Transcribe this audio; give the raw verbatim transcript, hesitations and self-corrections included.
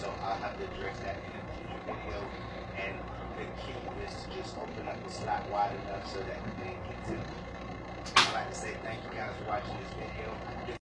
So I'll have to address that in a future video. And the key is to just open up the slot wide enough so that the thing gets in. I'd like to say thank you guys for watching this video.